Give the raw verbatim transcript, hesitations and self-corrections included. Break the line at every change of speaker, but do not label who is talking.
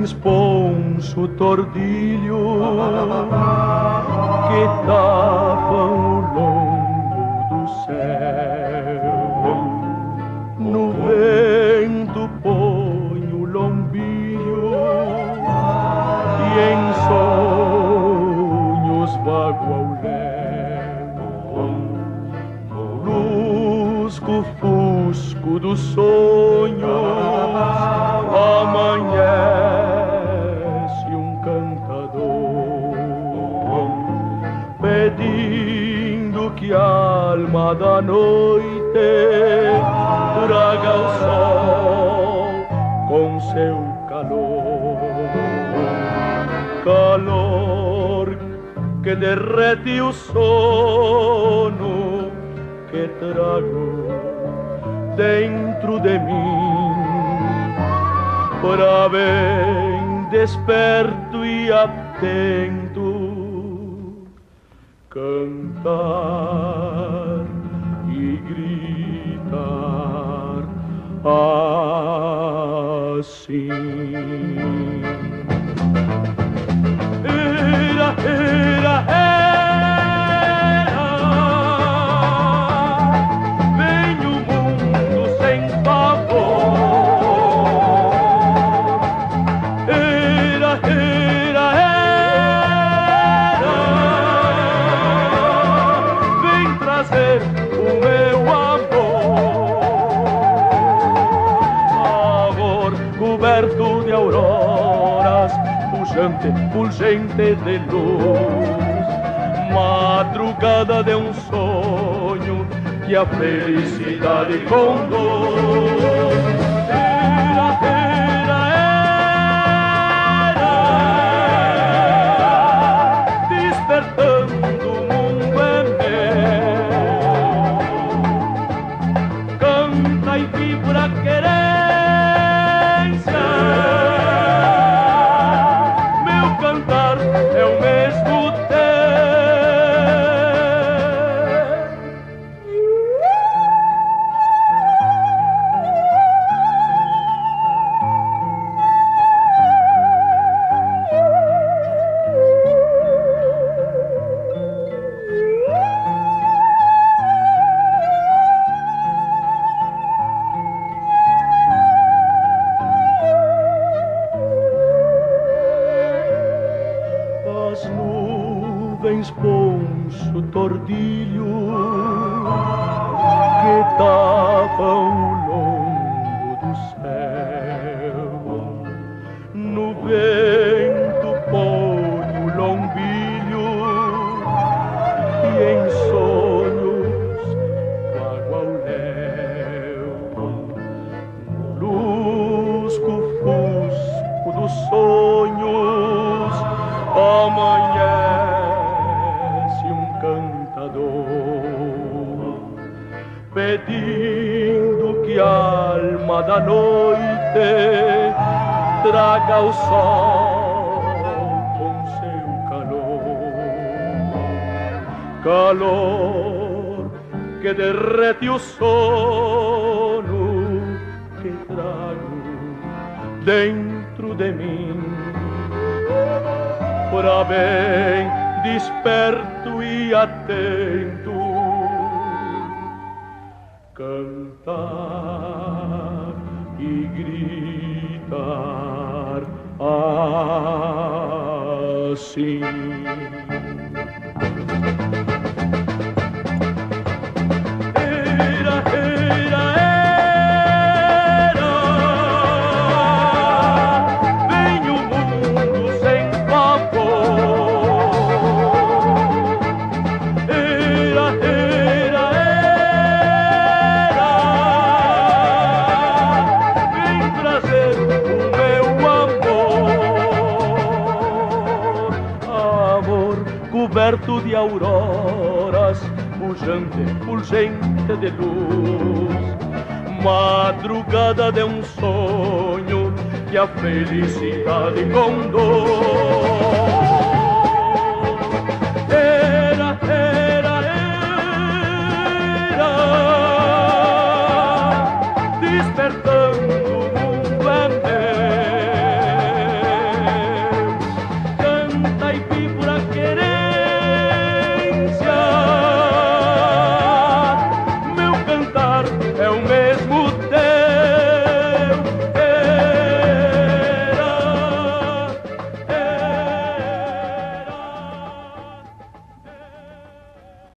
nuvens pôs o tordilho que tapam o longo do céu. No vento põe o lombilho e em sonhos vago ao léu. No lusco-fusco dos sonhos amanhece um cantador, pedindo que a alma da noite traga o sol com seu calor. Calor que derrete o sono que trago dentro de mim, para bem desperto e atento cantar e gritar assim. Era, era, era, vem o mundo sem pavor. Era, era, era, vem trazer o meu amor, amor coberto de auroras, pujante, fulgente de luz, madrugada de um sonho que a felicidade conduz. Era, era, era, despertando o mundo é meu, canta e vibra a querência. Meu cantar é o mesmo teu. As nuvens pôs o tordilho que tapam o longo do céu. No vento põe o lombilho e em sonhos vago ao léu. No lusco-fusco dos sonhos amanhece um cantador, pedindo que a alma da noite traga o sol com seu calor. Calor que derrete o sono que trago dentro de mim, para bem desperto e atento cantar e gritar assim. Era, era, era, vem o mundo sem pavor. Era, era, era, vem trazer o meu amor, amor coberto de auroras, pujante, fulgente de luz, madrugada de um sonho que a felicidade conduz. Era, era, era, despertando o mundo é cantar é o mesmo